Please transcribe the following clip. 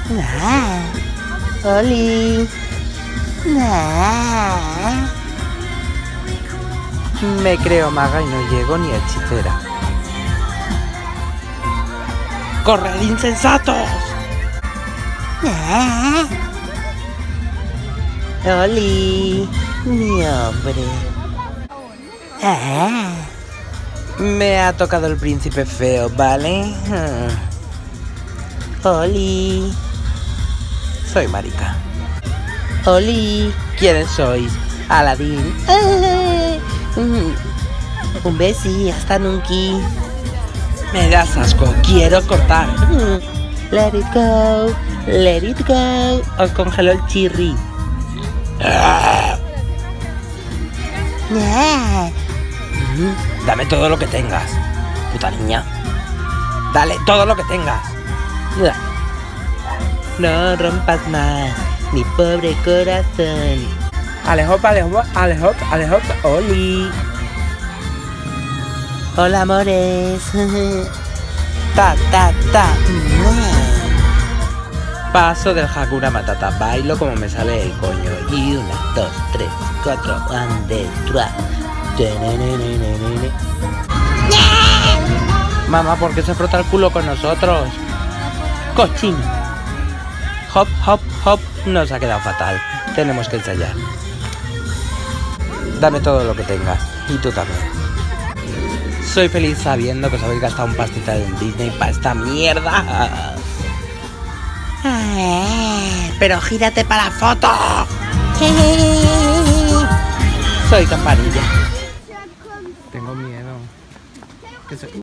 Oli. Me creo maga y no llego ni a hechicera. ¡Corred, insensatos! Oli, mi hombre. Me ha tocado el príncipe feo, ¿vale? Oli. Soy marica. Oli. ¿Quiénes sois? Aladín. Un besi, hasta nunca. Me das asco, quiero cortar. Let it go, let it go. Os congeló el chirri. Dame todo lo que tengas, puta niña. Dale todo lo que tengas. No rompas más, mi pobre corazón. Alejop, alejop, alejop, alejop, Oli. Hola, amores. Ta. Paso del Hakuna Matata, bailo como me sale el coño. Y 1, 2, 3, 4, 1, 2, 3. Mamá, ¿por qué se frota el culo con nosotros? Cochino. Hop, hop, hop. Nos ha quedado fatal. Tenemos que ensayar. Dame todo lo que tengas. Y tú también. Soy feliz sabiendo que os habéis gastado un pastizal en Disney para esta mierda. Pero gírate para la foto. Soy Campanilla. Tengo miedo.